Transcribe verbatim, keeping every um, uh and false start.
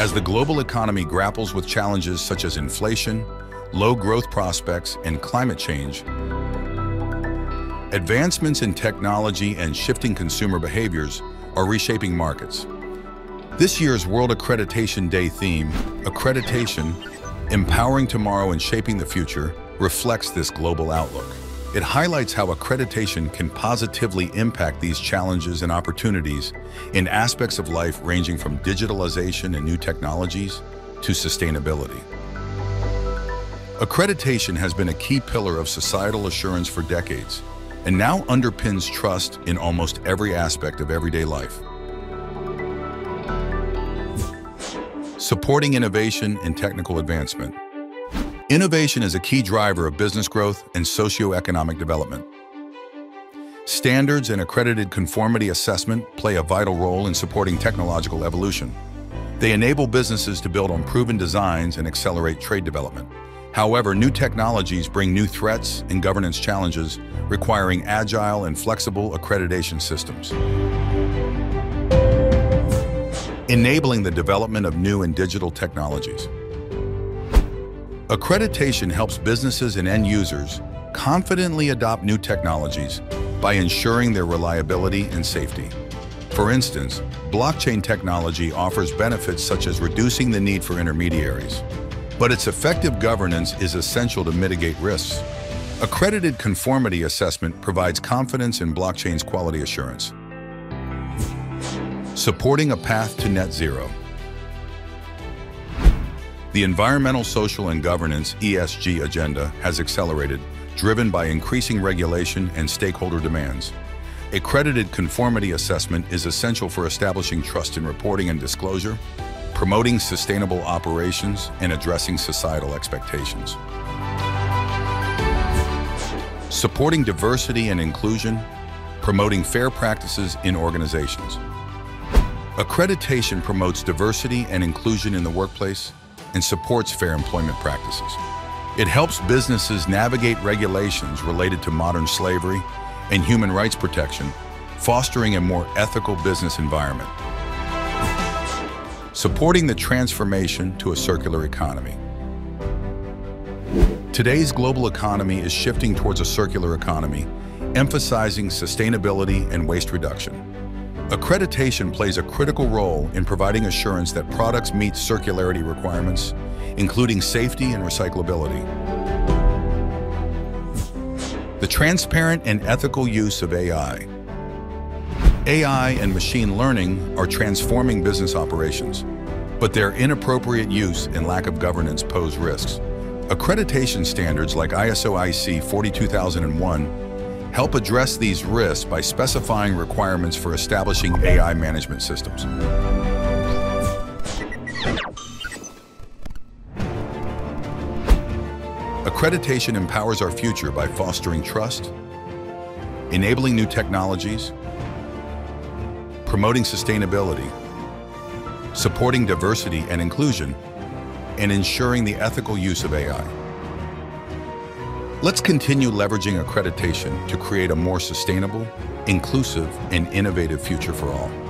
As the global economy grapples with challenges such as inflation, low growth prospects, and climate change, advancements in technology and shifting consumer behaviors are reshaping markets. This year's World Accreditation Day theme, Accreditation, Empowering Tomorrow and Shaping the Future, reflects this global outlook. It highlights how accreditation can positively impact these challenges and opportunities in aspects of life ranging from digitalization and new technologies to sustainability. Accreditation has been a key pillar of societal assurance for decades, and now underpins trust in almost every aspect of everyday life. Supporting innovation and technical advancement. Innovation is a key driver of business growth and socio-economic development. Standards and accredited conformity assessment play a vital role in supporting technological evolution. They enable businesses to build on proven designs and accelerate trade development. However, new technologies bring new threats and governance challenges, requiring agile and flexible accreditation systems. Enabling the development of new and digital technologies. Accreditation helps businesses and end users confidently adopt new technologies by ensuring their reliability and safety. For instance, blockchain technology offers benefits such as reducing the need for intermediaries, but its effective governance is essential to mitigate risks. Accredited conformity assessment provides confidence in blockchain's quality assurance. Supporting a path to net zero. The environmental, social, and governance (E S G) agenda has accelerated, driven by increasing regulation and stakeholder demands. Accredited conformity assessment is essential for establishing trust in reporting and disclosure, promoting sustainable operations, and addressing societal expectations. Supporting diversity and inclusion, promoting fair practices in organizations. Accreditation promotes diversity and inclusion in the workplace and supports fair employment practices. It helps businesses navigate regulations related to modern slavery and human rights protection, fostering a more ethical business environment. Supporting the transformation to a circular economy. Today's global economy is shifting towards a circular economy, emphasizing sustainability and waste reduction. Accreditation plays a critical role in providing assurance that products meet circularity requirements, including safety and recyclability. The transparent and ethical use of A I. A I and machine learning are transforming business operations, but their inappropriate use and lack of governance pose risks. Accreditation standards like I S O I C forty-two thousand one help address these risks by specifying requirements for establishing A I management systems. Accreditation empowers our future by fostering trust, enabling new technologies, promoting sustainability, supporting diversity and inclusion, and ensuring the ethical use of A I. Let's continue leveraging accreditation to create a more sustainable, inclusive, and innovative future for all.